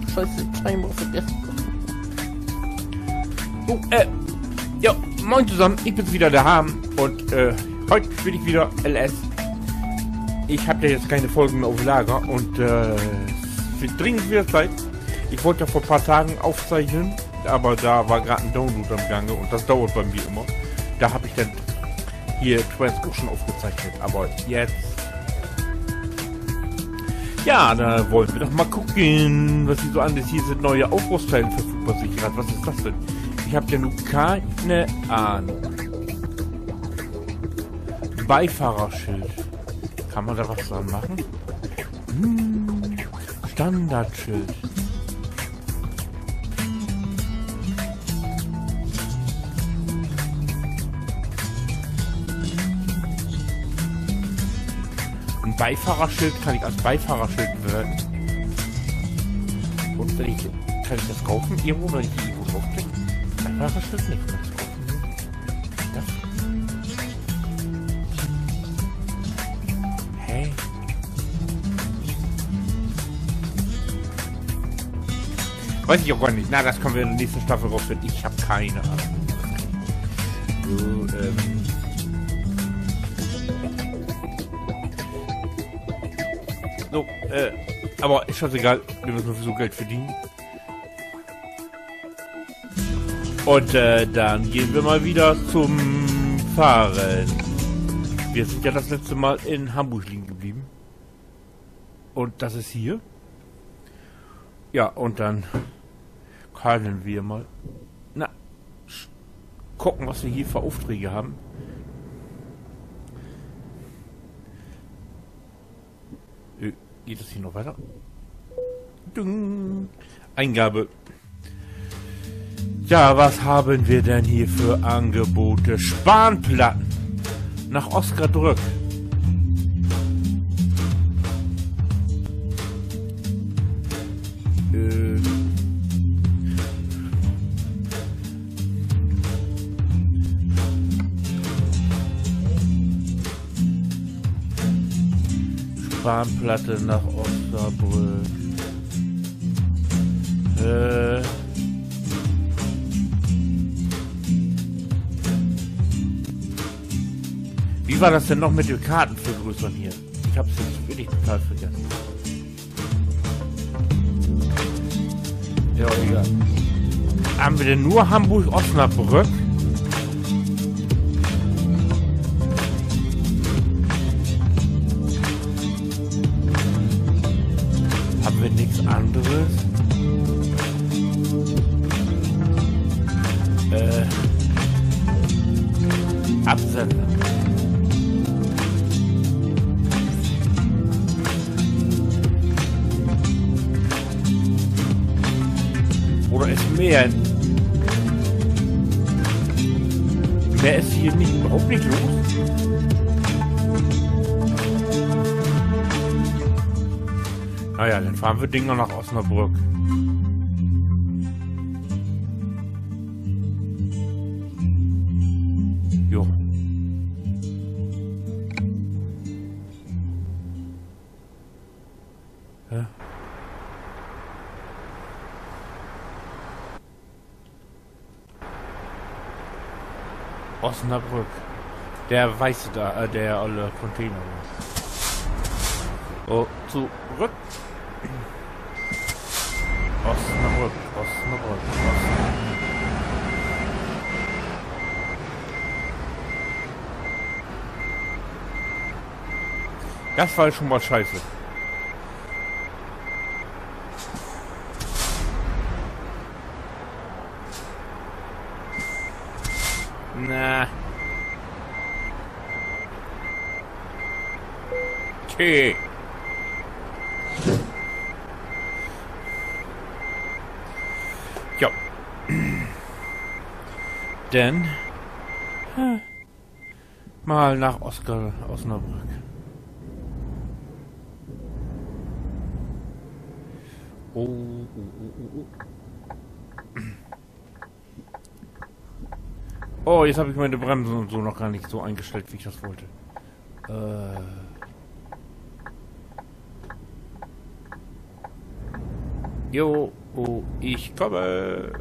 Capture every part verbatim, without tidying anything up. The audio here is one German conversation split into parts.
Scheiße, Timer vergessen. Oh, äh, ja, moin zusammen, ich bin's wieder, der Ham. Und, äh, heute spiele ich wieder L S. Ich habe ja jetzt keine Folgen mehr auf Lager und, äh, es wird dringend wieder Zeit. Ich wollte ja vor ein paar Tagen aufzeichnen, aber da war gerade ein Download am Gange und das dauert bei mir immer. Da habe ich dann hier Transocean aufgezeichnet, aber jetzt... Ja, da wollen wir doch mal gucken, was hier so an ist. Hier sind neue Aufrüstteile verfügbar. Sicherheit. Was ist das denn? Ich habe ja nur keine Ahnung. Beifahrerschild. Kann man da was dran machen? Hm, Standardschild. Ein Beifahrerschild kann ich als Beifahrerschild bewerten. Und wenn ich, kann ich das kaufen irgendwo, wenn ich die irgendwo draufklicke? Beifahrerschild nicht, kann ich das kaufen? Das? Hey. Weiß ich auch gar nicht. Na, das können wir in der nächsten Staffel rausfinden. Ich habe keine Ahnung. So, ähm... So, äh, aber ist schon egal, wir müssen sowieso Geld verdienen. Und äh, dann gehen wir mal wieder zum Fahren. Wir sind ja das letzte Mal in Hamburg liegen geblieben. Und das ist hier. Ja, und dann kalten wir mal. Na, gucken, was wir hier für Aufträge haben. Geht es hier noch weiter? Dung. Eingabe. Ja, was haben wir denn hier für Angebote? Spanplatten. Nach Osnabrück. Äh. Spanplatte nach Osnabrück. Äh. Wie war das denn noch mit den Karten vergrößern hier? Ich hab's jetzt wirklich total vergessen. Ja, egal. Haben wir denn nur Hamburg-Osnabrück? Haben wir nichts anderes? Äh. Absender. Oder ist mehr? Mehr ist hier nicht, überhaupt nicht los. Naja, dann fahren wir Dinger nach Osnabrück. Jo. Hä? Osnabrück. Der weiße da, äh, der alle Container. Oh, zurück. Osnabrück, Osnabrück, Osnabrück. Das war schon mal scheiße. Na. Okay. Ja. Denn hm, mal nach Oskar Osnabrück. Oh, oh, oh, oh. Oh, jetzt habe ich meine Bremsen und so noch gar nicht so eingestellt, wie ich das wollte. Äh. Jo. Oh, ich komme.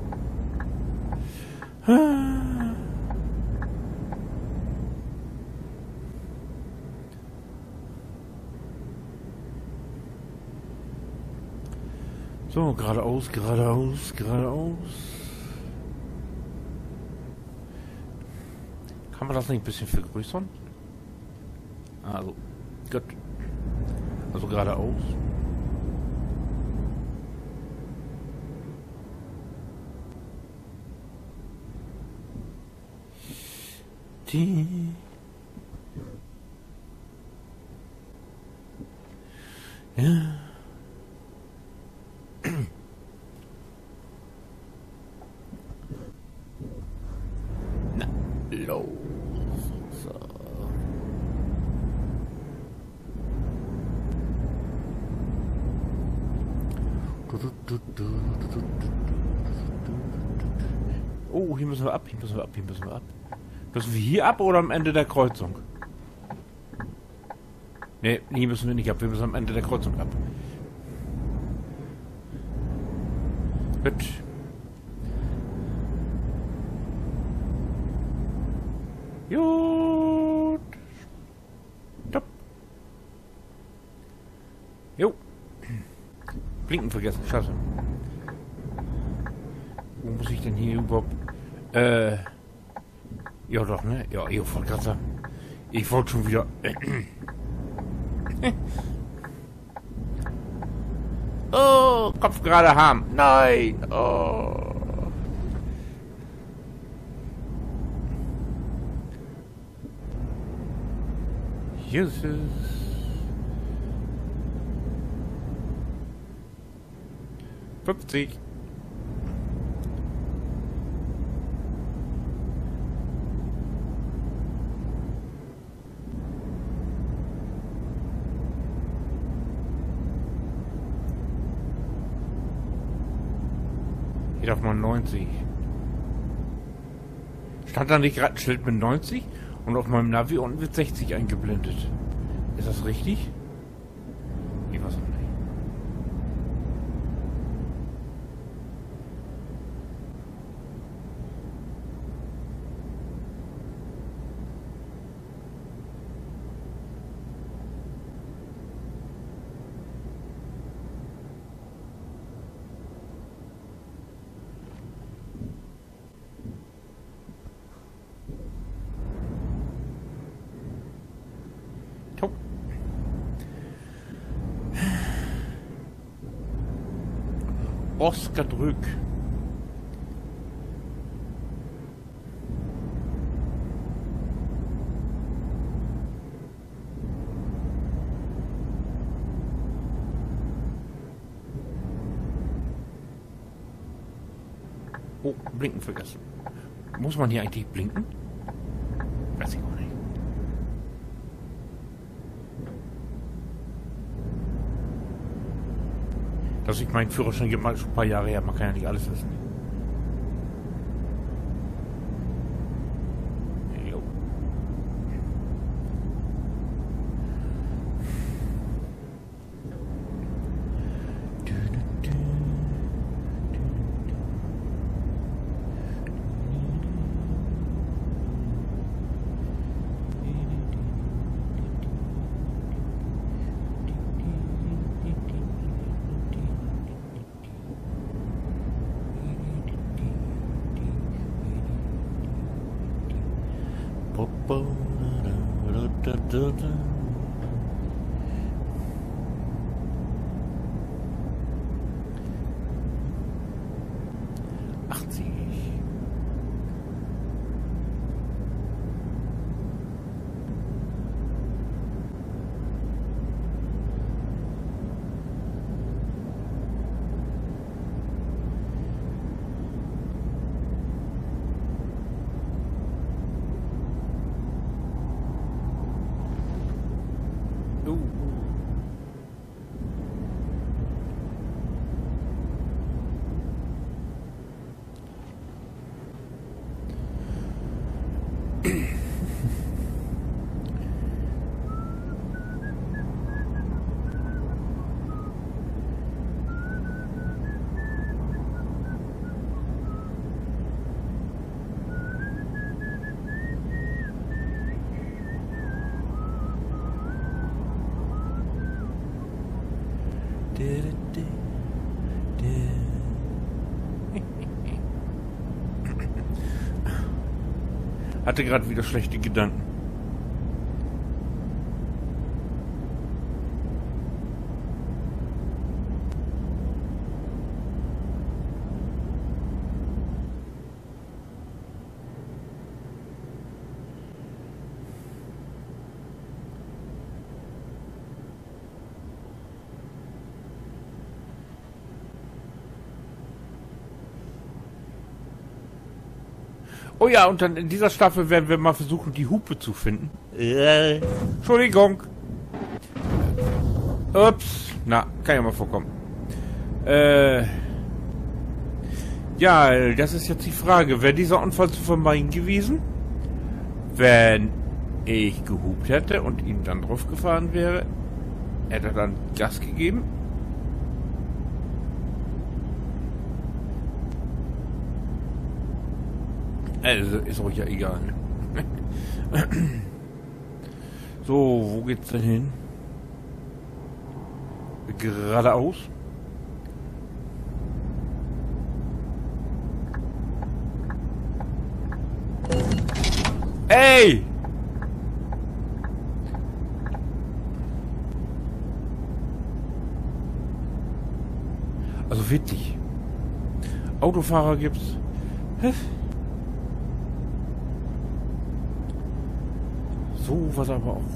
So, geradeaus, geradeaus, geradeaus. Kann man das nicht ein bisschen vergrößern? Also, gut. Also geradeaus. Die. Ja. Na, los. So. Oh, hier müssen wir ab, hier müssen wir ab, hier müssen wir ab. Müssen wir hier ab oder am Ende der Kreuzung? Ne, hier müssen wir nicht ab, wir müssen am Ende der Kreuzung ab. Gut. Gut. Stopp. Jo. Blinken vergessen, scheiße. Wo muss ich denn hier überhaupt... Äh... Ja doch, ne? Ja, ich wollte gerade sagen. Ich wollte schon wieder... Oh, Kopf gerade haben. Nein. Oh. Jesus. fünfzig. Hier darf man neunzig. Stand da nicht gerade ein Schild mit neunzig? Und auf meinem Navi unten wird sechzig eingeblendet. Ist das richtig? Ich weiß auch nicht. Oskerdrück. Oh, blinken vergessen. Muss man hier eigentlich blinken? Weiß ich auch nicht. Dass ich meinen Führerschein gemacht schon ein paar Jahre her, man kann ja nicht alles wissen. Jo. achtzig. Hatte gerade wieder schlechte Gedanken. Oh ja, und dann in dieser Staffel werden wir mal versuchen, die Hupe zu finden. Äh. Entschuldigung. Ups. Na, kann ja mal vorkommen. Äh. Ja, das ist jetzt die Frage. Wäre dieser Unfall zu vermeiden gewesen? Wenn ich gehupt hätte und ihm dann drauf gefahren wäre, hätte er dann Gas gegeben? Also, ist euch ja egal. So, wo geht's denn hin? Geradeaus. Ey! Also witzig. Autofahrer gibt's. Hä? So was aber auch.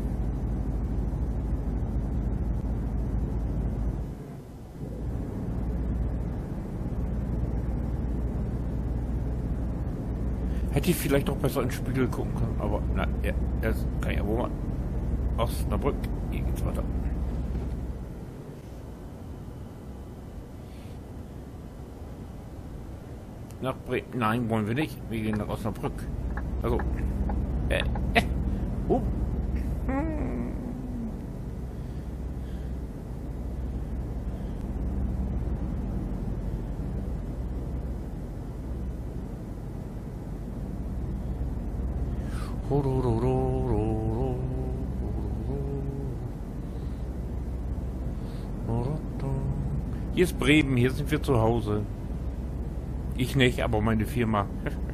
Hätte ich vielleicht auch besser ins Spiegel gucken können, aber na, ja, das kann ja wohl mal. Osnabrück, hier geht's weiter. Nach Bremen. Nein, wollen wir nicht. Wir gehen nach Osnabrück. Also. Äh, äh. Oh. Hm. Hier ist Bremen, hier sind wir zu Hause. Ich nicht, aber meine Firma.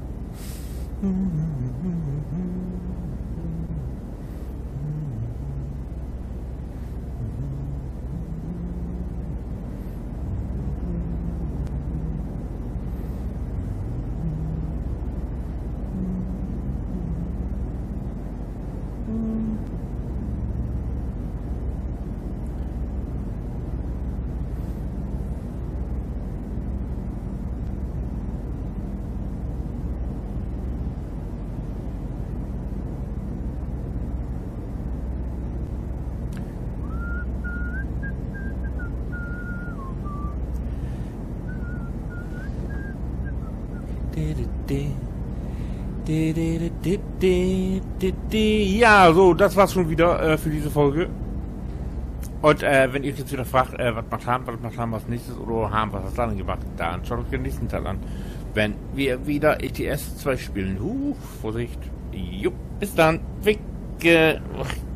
Ja, so, das war's schon wieder äh, für diese Folge. Und äh, wenn ihr jetzt wieder fragt, äh, was macht Ham, was macht Ham was nächstes oder Ham, was hat Lan gemacht, dann schaut euch den nächsten Teil an. Wenn wir wieder E T S zwei spielen. Uh, Vorsicht. Jupp, bis dann. Wicke.